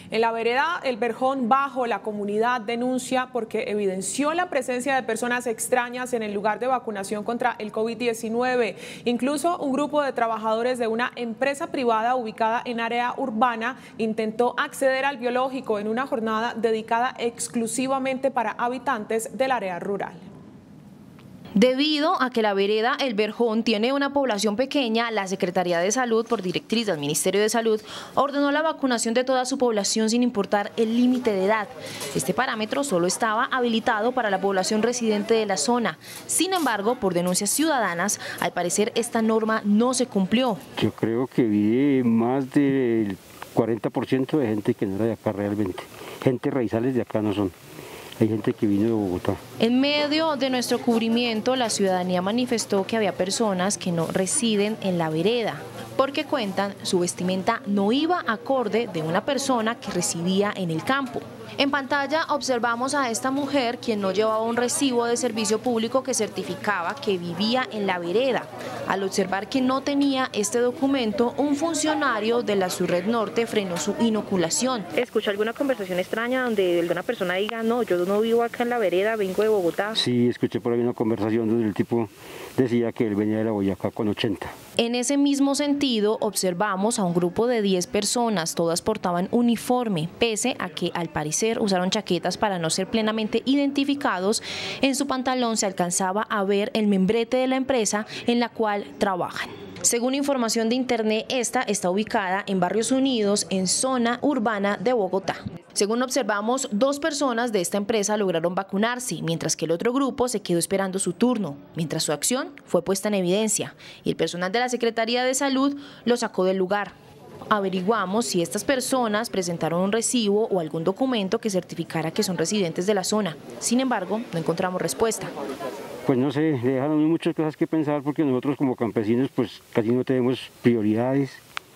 En la vereda El Verjón Bajo, la comunidad denuncia porque evidenció la presencia de personas extrañas en el lugar de vacunación contra el COVID-19. Incluso un grupo de trabajadores de una empresa privada ubicada en área urbana intentó acceder al biológico en una jornada dedicada exclusivamente para habitantes del área rural. Debido a que la vereda El Verjón tiene una población pequeña, la Secretaría de Salud, por directriz del Ministerio de Salud, ordenó la vacunación de toda su población sin importar el límite de edad. Este parámetro solo estaba habilitado para la población residente de la zona. Sin embargo, por denuncias ciudadanas, al parecer esta norma no se cumplió. Yo creo que vi más del 40% de gente que no era de acá realmente. Gente raizales de acá no son. Hay gente que vino de Bogotá. En medio de nuestro cubrimiento, la ciudadanía manifestó que había personas que no residen en la vereda, porque cuentan su vestimenta no iba acorde de una persona que residía en el campo. En pantalla observamos a esta mujer quien no llevaba un recibo de servicio público que certificaba que vivía en la vereda. Al observar que no tenía este documento, un funcionario de la Surred Norte frenó su inoculación. ¿Escuchó alguna conversación extraña donde alguna persona diga, no, yo no vivo acá en la vereda, vengo de Bogotá? Sí, escuché por ahí una conversación donde el tipo decía que él venía de la Boyacá con 80. En ese mismo sentido, observamos a un grupo de 10 personas, todas portaban uniforme, pese a que al parecer usaron chaquetas para no ser plenamente identificados. En su pantalón se alcanzaba a ver el membrete de la empresa en la cual trabajan. Según información de internet, esta está ubicada en Barrios Unidos, en zona urbana de Bogotá. Según observamos, 2 personas de esta empresa lograron vacunarse, mientras que el otro grupo se quedó esperando su turno, mientras su acción fue puesta en evidencia y el personal de la Secretaría de Salud lo sacó del lugar. Averiguamos si estas personas presentaron un recibo o algún documento que certificara que son residentes de la zona. Sin embargo, no encontramos respuesta. Pues no sé, le dejaron muchas cosas que pensar porque nosotros como campesinos pues casi no tenemos prioridades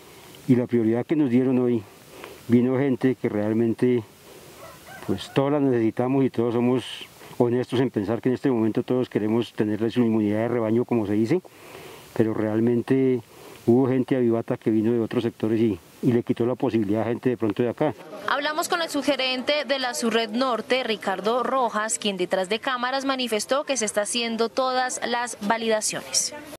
y la prioridad que nos dieron hoy vino gente que realmente pues todos la necesitamos y todos somos honestos en pensar que en este momento todos queremos tener su inmunidad de rebaño como se dice, pero realmente hubo gente avivata que vino de otros sectores y le quitó la posibilidad a gente de pronto de acá. Hablamos con el subgerente de la Surred Norte, Ricardo Rojas, quien detrás de cámaras manifestó que se está haciendo todas las validaciones.